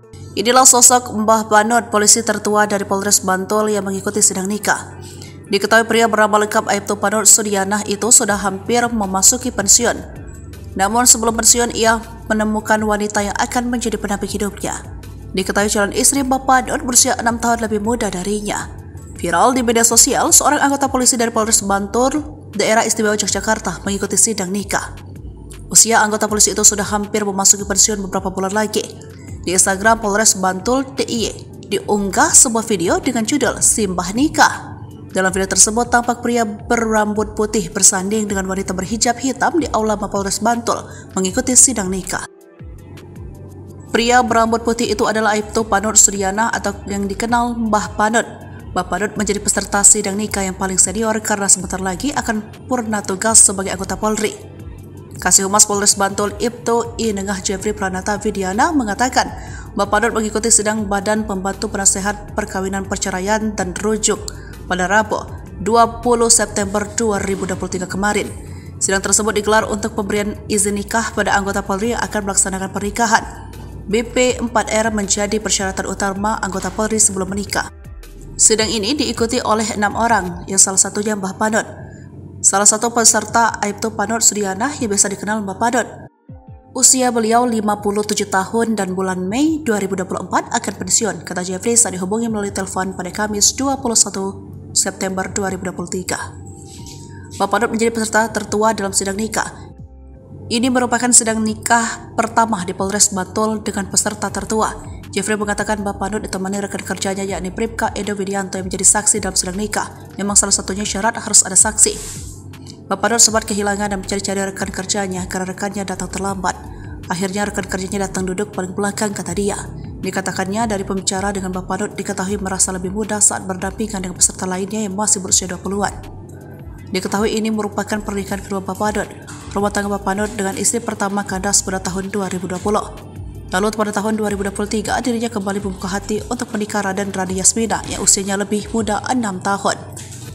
Inilah sosok Mbah Panut, polisi tertua dari Polres Bantul yang mengikuti sidang nikah. Diketahui pria bernama lengkap Aibtu Panut Sudianah itu sudah hampir memasuki pensiun. Namun sebelum pensiun ia menemukan wanita yang akan menjadi pendamping hidupnya. Diketahui calon istri Mbah Panut berusia 6 tahun lebih muda darinya. Viral di media sosial, seorang anggota polisi dari Polres Bantul, daerah istimewa Yogyakarta mengikuti sidang nikah. Usia anggota polisi itu sudah hampir memasuki pensiun beberapa bulan lagi. Di Instagram Polres Bantul DIY diunggah sebuah video dengan judul Simbah Nikah. Dalam video tersebut tampak pria berambut putih bersanding dengan wanita berhijab hitam di aula Mapolres Bantul mengikuti sidang nikah. Pria berambut putih itu adalah Aibtu Panut Sudianah atau yang dikenal Mbah Panut. Mbah Panut menjadi peserta sidang nikah yang paling senior karena sebentar lagi akan purna tugas sebagai anggota Polri. Kasih Humas Polres Bantul Ibtu I Nengah Jeffrey Pranata Widiana mengatakan Mbah Panut mengikuti sidang Badan Pembantu Penasehat Perkawinan Perceraian dan Rujuk pada Rabu 20 September 2023 kemarin. Sidang tersebut digelar untuk pemberian izin nikah pada anggota Polri yang akan melaksanakan pernikahan. BP 4R menjadi persyaratan utama anggota Polri sebelum menikah. Sidang ini diikuti oleh 6 orang, yang salah satunya Mbah Panut. Salah satu peserta Aibtu Panut Sudianah yang biasa dikenal Mbah Panut. Usia beliau 57 tahun dan bulan Mei 2024 akan pensiun, kata Jeffrey saat dihubungi melalui telepon pada Kamis 21 September 2023. Mbah Panut menjadi peserta tertua dalam sidang nikah. Ini merupakan sidang nikah pertama di Polres Bantul dengan peserta tertua. Jeffrey mengatakan Mbah Panut ditemani rekan kerjanya yakni Bribka Edo Widianto yang menjadi saksi dalam sidang nikah. Memang salah satunya syarat harus ada saksi. Mbah Panut sempat kehilangan dan mencari-cari rekan kerjanya karena rekannya datang terlambat. Akhirnya rekan kerjanya datang duduk paling belakang, kata dia. Dikatakannya dari pembicara dengan Mbah Panut diketahui merasa lebih mudah saat berdampingan dengan peserta lainnya yang masih berusia 20-an. Diketahui ini merupakan pernikahan kedua Mbah Panut. Rumah tangga Mbah Panut dengan istri pertama kandas pada tahun 2020. Lalu pada tahun 2023 dirinya kembali membuka hati untuk menikah Raden Rani Yasmina yang usianya lebih muda 6 tahun.